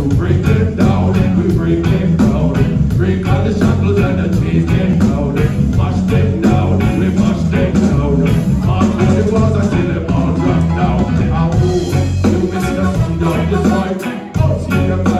to bring them down, we bring them down. Break all the shackles and the chains them down. Mash them down, we mash them down. All the walls until them all drop down. Oh, you miss the sound of the fight. Oh, see them